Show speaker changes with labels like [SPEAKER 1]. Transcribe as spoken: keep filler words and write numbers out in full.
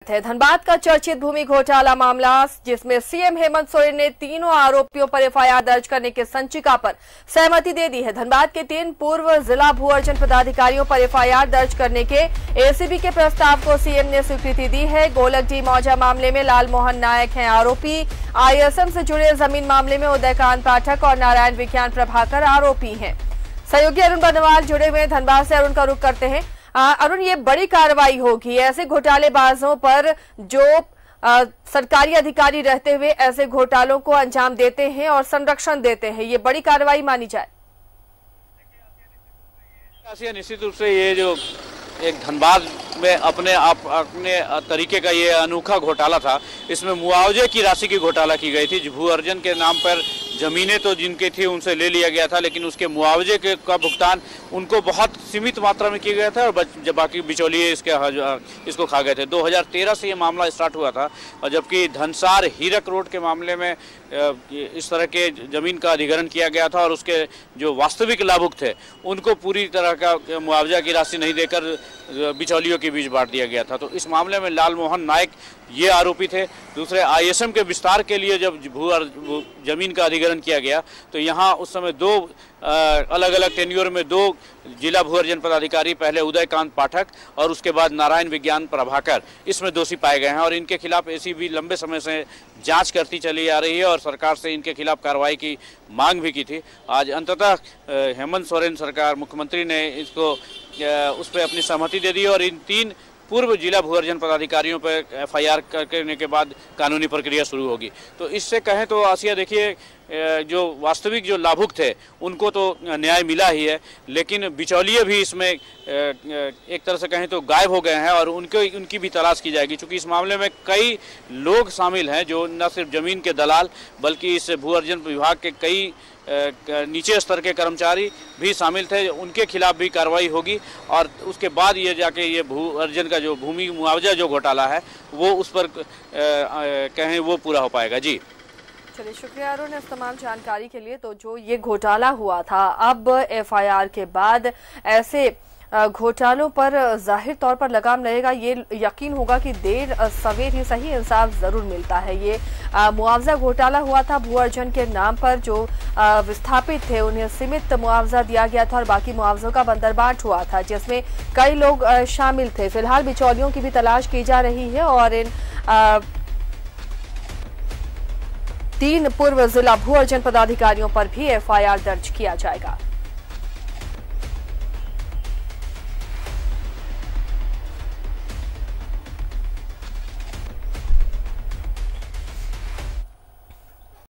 [SPEAKER 1] है धनबाद का चर्चित भूमि घोटाला मामला, जिसमें सीएम हेमंत सोरेन ने तीनों आरोपियों पर एफआईआर दर्ज करने की संचिका पर सहमति दे दी है। धनबाद के तीन पूर्व जिला भू अर्जन पदाधिकारियों पर एफआईआर दर्ज करने के एसीबी के प्रस्ताव को सीएम ने स्वीकृति दी है। गोलकडी मौजा मामले में लालमोहन नायक हैं आरोपी। आईएसएम से जुड़े जमीन मामले में उदयकांत पाठक और नारायण विज्ञान प्रभाकर आरोपी हैं। सहयोगी अरुण बनवाल जुड़े हुए धनबाद से। अरुण का रुख करते हैं। अरुण, ये बड़ी कार्रवाई होगी ऐसे घोटालेबाजों पर जो आ, सरकारी अधिकारी रहते हुए ऐसे घोटालों को अंजाम देते हैं और संरक्षण देते हैं, ये बड़ी कार्रवाई मानी जाए।
[SPEAKER 2] निश्चित रूप से ये जो एक धनबाद में अपने आप अपने तरीके का ये अनोखा घोटाला था। इसमें मुआवजे की राशि की घोटाला की गई थी। भू अर्जन के नाम पर जमीनें तो जिनके थी उनसे ले लिया गया था, लेकिन उसके मुआवजे के का भुगतान उनको बहुत सीमित मात्रा में किया गया था और जब बाकी बिचौलिए इसके इसको खा गए थे। दो हज़ार तेरह से ये मामला स्टार्ट हुआ था, और जबकि धनसार हीरक रोड के मामले में इस तरह के जमीन का अधिग्रहण किया गया था और उसके जो वास्तविक लाभुक थे उनको पूरी तरह का मुआवजा की राशि नहीं देकर बिचौलियों के बीच बांट दिया गया था। तो इस मामले में लालमोहन नायक ये आरोपी थे। दूसरे आईएसएम के विस्तार के लिए जब भू जमीन का अधिग्रहण किया गया तो यहाँ उस समय दो अलग अलग टेन्योर में दो जिला भू अर्जन पदाधिकारी, पहले उदयकांत पाठक और उसके बाद नारायण विज्ञान प्रभाकर, इसमें दोषी पाए गए हैं और इनके खिलाफ एसीबी लंबे समय से जांच करती चली आ रही है और सरकार से इनके खिलाफ कार्रवाई की मांग भी की थी। आज अंततः हेमंत सोरेन सरकार, मुख्यमंत्री ने इसको उस पर अपनी सहमति दे दी और इन तीन पूर्व जिला भू अर्जन पदाधिकारियों पर एफआईआर करने के बाद कानूनी प्रक्रिया शुरू होगी। तो इससे कहें तो आसिया, देखिए, जो वास्तविक जो लाभुक थे उनको तो न्याय मिला ही है, लेकिन बिचौलिए भी इसमें एक तरह से कहें तो गायब हो गए हैं और उनके उनकी भी तलाश की जाएगी, क्योंकि इस मामले में कई लोग शामिल हैं जो न सिर्फ जमीन के दलाल बल्कि इस भू अर्जन विभाग के कई नीचे स्तर के कर्मचारी भी शामिल थे। उनके खिलाफ भी कार्रवाई होगी और उसके बाद ये जाके ये भू अर्जन का जो भूमि मुआवजा जो घोटाला है वो उस पर कहें वो पूरा हो पाएगा। जी
[SPEAKER 1] चलिए, शुक्रिया अरुण इस तमाम जानकारी के लिए। तो जो ये घोटाला हुआ था, अब एफआईआर के बाद ऐसे घोटालों पर जाहिर तौर पर लगाम रहेगा। ये यकीन होगा कि देर सवेर ही सही इंसाफ जरूर मिलता है। ये मुआवजा घोटाला हुआ था भू अर्जन के नाम पर, जो विस्थापित थे उन्हें सीमित मुआवजा दिया गया था और बाकी मुआवजों का बंदरबाट हुआ था, जिसमें कई लोग शामिल थे। फिलहाल बिचौलियों की भी तलाश की जा रही है और इन आ, तीन पूर्व जिला भू अर्जन पदाधिकारियों पर भी एफआईआर दर्ज किया जाएगा।